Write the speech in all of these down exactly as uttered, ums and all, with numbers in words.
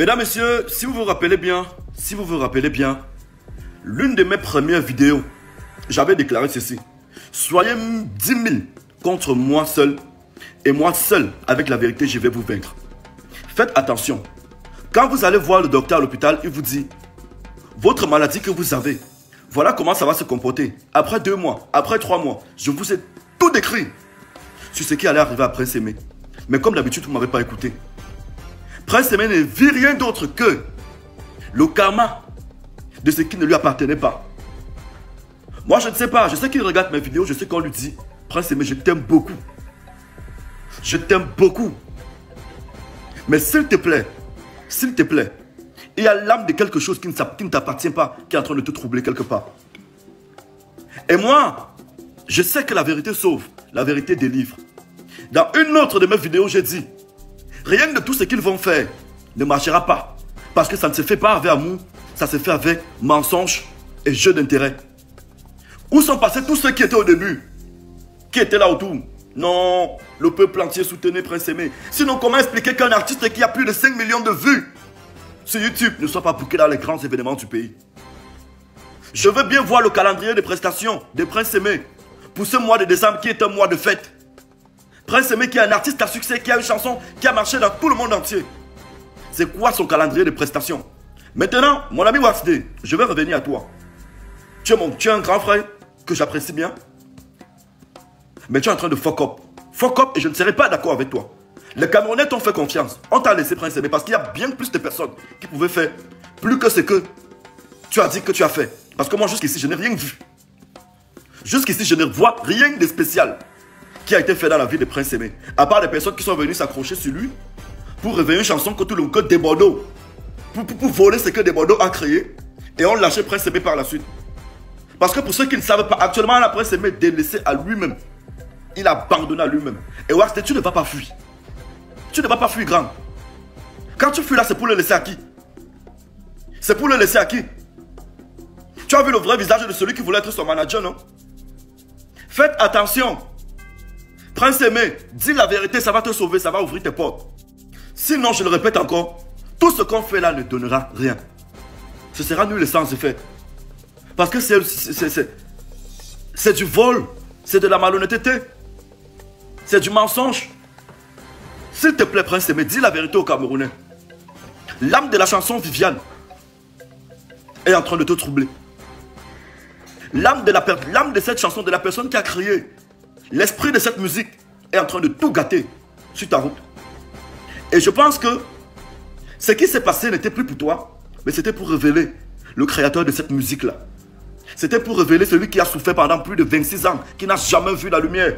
Mesdames, messieurs, si vous vous rappelez bien, si vous vous rappelez bien, l'une de mes premières vidéos, j'avais déclaré ceci. Soyez dix mille contre moi seul, et moi seul, avec la vérité, je vais vous vaincre. Faites attention. Quand vous allez voir le docteur à l'hôpital, il vous dit, votre maladie que vous avez, voilà comment ça va se comporter. Après deux mois, après trois mois, je vous ai tout décrit sur ce qui allait arriver à Prince Aimé. Mais comme d'habitude, vous ne m'avez pas écouté. Prince Aimé ne vit rien d'autre que le karma de ce qui ne lui appartenait pas. Moi, je ne sais pas. Je sais qu'il regarde mes vidéos. Je sais qu'on lui dit, Prince Aimé, je t'aime beaucoup. Je t'aime beaucoup. Mais s'il te plaît, s'il te plaît, il y a l'âme de quelque chose qui ne t'appartient pas, qui est en train de te troubler quelque part. Et moi, je sais que la vérité sauve, la vérité délivre. Dans une autre de mes vidéos, j'ai dit, rien de tout ce qu'ils vont faire ne marchera pas. Parce que ça ne se fait pas avec amour, ça se fait avec mensonge et jeu d'intérêt. Où sont passés tous ceux qui étaient au début? Qui étaient là autour? Non, le peuple entier soutenait Prince Aimé. Sinon, comment expliquer qu'un artiste qui a plus de cinq millions de vues sur YouTube ne soit pas booké dans les grands événements du pays? Je veux bien voir le calendrier de prestations de Prince Aimé pour ce mois de décembre qui est un mois de fête. Prince Aimé qui est un artiste à succès, qui a une chanson qui a marché dans tout le monde entier. C'est quoi son calendrier de prestations? Maintenant, mon ami Waxday, je vais revenir à toi. Tu es, mon, tu es un grand frère que j'apprécie bien. Mais tu es en train de fuck up. Fuck up et je ne serai pas d'accord avec toi. Les Camerounais t'ont fait confiance. On t'a laissé Prince Aimé parce qu'il y a bien plus de personnes qui pouvaient faire plus que ce que tu as dit que tu as fait. Parce que moi, jusqu'ici, je n'ai rien vu. Jusqu'ici, je ne vois rien de spécial qui a été fait dans la vie de Prince Aimé. À part des personnes qui sont venues s'accrocher sur lui pour réveiller une chanson que tout le monde, des Bordeaux. Pour, pour, pour voler ce que des Bordeaux a créé. Et on lâchait Prince Aimé par la suite. Parce que pour ceux qui ne savent pas, actuellement, la Prince Aimé est délaissé à lui-même. Il a abandonné à lui-même. Et Waxday, tu ne vas pas fuir. Tu ne vas pas fuir, grand. Quand tu fuis là, c'est pour le laisser à qui? C'est pour le laisser à qui? Tu as vu le vrai visage de celui qui voulait être son manager, non? Faites attention. Prince Aimé, dis la vérité, ça va te sauver, ça va ouvrir tes portes. Sinon, je le répète encore, tout ce qu'on fait là ne donnera rien. Ce sera nul et sans effet. Parce que c'est du vol, c'est de la malhonnêteté, c'est du mensonge. S'il te plaît, Prince Aimé, dis la vérité aux Camerounais. L'âme de la chanson Viviane est en train de te troubler. L'âme de, l'âme de cette chanson, de la personne qui a créé l'esprit de cette musique est en train de tout gâter sur ta route. Et je pense que ce qui s'est passé n'était plus pour toi, mais c'était pour révéler le créateur de cette musique-là. C'était pour révéler celui qui a souffert pendant plus de vingt-six ans, qui n'a jamais vu la lumière.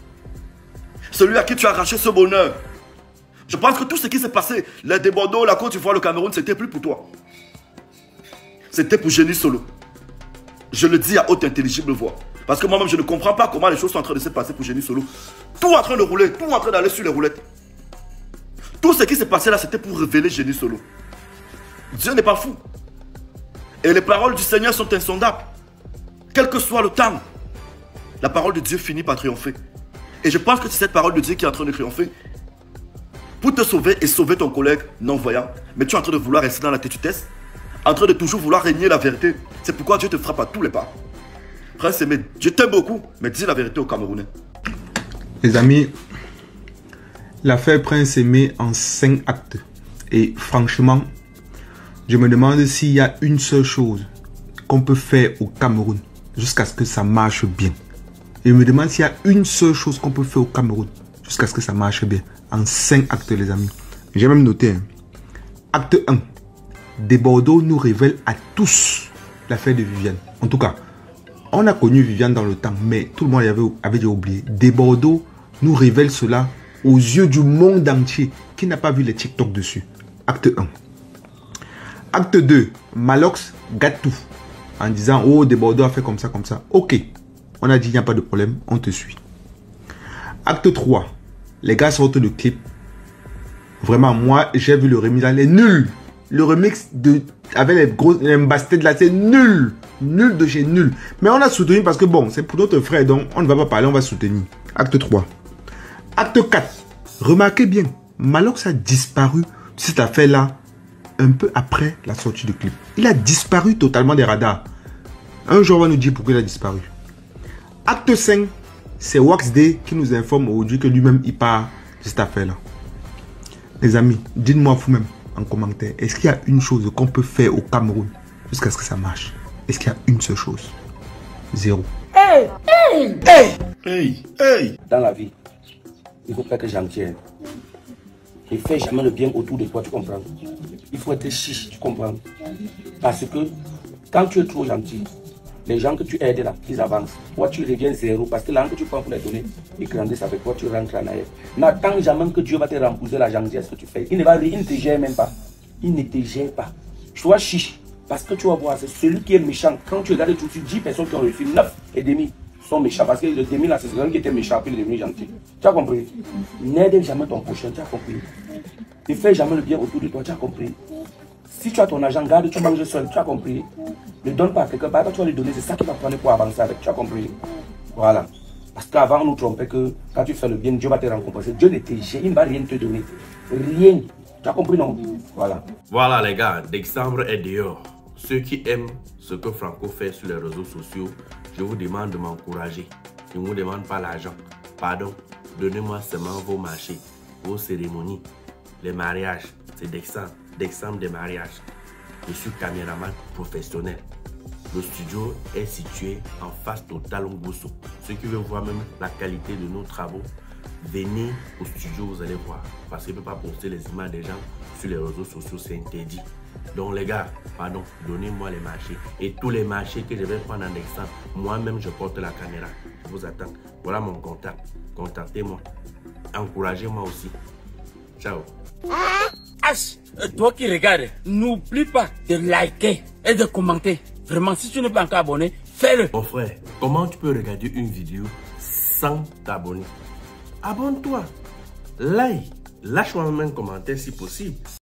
Celui à qui tu as arraché ce bonheur. Je pense que tout ce qui s'est passé, les de Bordeaux, la Côte d'Ivoire, le Cameroun, c'était plus pour toi. C'était pour Génie Solo. Je le dis à haute intelligible voix. Parce que moi-même, je ne comprends pas comment les choses sont en train de se passer pour Génie Solo. Tout en train de rouler, tout en train d'aller sur les roulettes. Tout ce qui s'est passé là, c'était pour révéler Génie Solo. Dieu n'est pas fou. Et les paroles du Seigneur sont insondables. Quel que soit le temps, la parole de Dieu finit par triompher. Et je pense que c'est cette parole de Dieu qui est en train de triompher pour te sauver et sauver ton collègue non-voyant. Mais tu es en train de vouloir rester dans la têtutesse, en train de toujours vouloir régner la vérité. C'est pourquoi Dieu te frappe à tous les pas. Prince Aimé, je t'aime beaucoup, mais dis la vérité aux Camerounais. Les amis, l'affaire Prince Aimé en cinq actes. Et franchement, je me demande s'il y a une seule chose qu'on peut faire au Cameroun jusqu'à ce que ça marche bien. Et je me demande s'il y a une seule chose qu'on peut faire au Cameroun jusqu'à ce que ça marche bien. En cinq actes, les amis. J'ai même noté. Hein. Acte un. Des Bordeaux nous révèle à tous l'affaire de Viviane. En tout cas, on a connu Viviane dans le temps, mais tout le monde avait, avait déjà oublié. Des Bordeaux nous révèle cela aux yeux du monde entier qui n'a pas vu les TikTok dessus. Acte un. Acte deux. Malox gâte tout. En disant, oh, Des Bordeaux a fait comme ça, comme ça. Ok. On a dit, il n'y a pas de problème, on te suit. Acte trois. Les gars sortent le clip. Vraiment, moi, j'ai vu le remix là, il est nul. Le remix de, avec les grosses bastet là, c'est nul. Nul de chez nul. Mais on a soutenu parce que bon, c'est pour notre frère, donc on ne va pas parler, on va soutenir. Acte trois. Acte quatre. Remarquez bien, Malox a disparu de cette affaire-là un peu après la sortie du clip. Il a disparu totalement des radars. Un jour, on va nous dire pourquoi il a disparu. Acte cinq, c'est Wax Day qui nous informe aujourd'hui que lui-même, il part de cette affaire-là. Les amis, dites-moi vous-même en commentaire, est-ce qu'il y a une chose qu'on peut faire au Cameroun jusqu'à ce que ça marche? Est-ce qu'il y a une seule chose? Zéro. Hey, hey, hey, Hey, hey. Dans la vie, il faut pas être gentil. Ne fais jamais le bien autour de toi, tu comprends? Il faut être chiche, tu comprends? Parce que quand tu es trop gentil, les gens que tu aides là, ils avancent. Toi, tu reviens zéro parce que l'argent que tu prends pour les donner, ils grandissent avec toi, tu rentres en arrière. N'attends jamais que Dieu va te rembourser la gentillesse que tu fais. Il ne, va, il ne te gère même pas. Il ne te gère pas. Sois chiche. Parce que tu vas voir, c'est celui qui est méchant. Quand tu regardes tout, tu dix personnes qui ont reçu neuf et demi sont méchants. Parce que le demi là, c'est celui qui était méchant, puis il est devenu gentil. Tu as compris? N'aide jamais ton prochain, tu as compris? Ne fais jamais le bien autour de toi, tu as compris? Si tu as ton argent, garde, tu manges seul, tu as compris? Ne donne pas à quelqu'un, par exemple, tu vas lui donner, c'est ça qui va prendre pour avancer avec, tu as compris? Voilà. Parce qu'avant, on nous trompait que quand tu fais le bien, Dieu va te récompenser. Dieu ne te gère, il ne va rien te donner. Rien. Tu as compris, non? Voilà. Voilà les gars, Dexambre est dehors. Ceux qui aiment ce que Franco fait sur les réseaux sociaux, je vous demande de m'encourager. Je ne vous demande pas l'argent. Pardon, donnez-moi seulement vos marchés, vos cérémonies, les mariages. C'est Dexambre, Dexambre des mariages. Je suis caméraman professionnel. Le studio est situé en face au Talon Gosso. Ceux qui veulent voir même la qualité de nos travaux, venez au studio, vous allez voir. Parce qu'il ne peut pas poster les images des gens sur les réseaux sociaux, c'est interdit. Donc les gars, pardon, donnez-moi les marchés. Et tous les marchés que je vais prendre en exemple, moi-même je porte la caméra. Je vous attends. Voilà mon contact. Contactez-moi. Encouragez-moi aussi. Ciao. H, toi qui regardes, n'oublie pas de liker et de commenter. Vraiment, si tu n'es pas encore abonné, fais-le. Mon frère, comment tu peux regarder une vidéo sans t'abonner? Abonne-toi. Like. Lâche-moi même un commentaire si possible.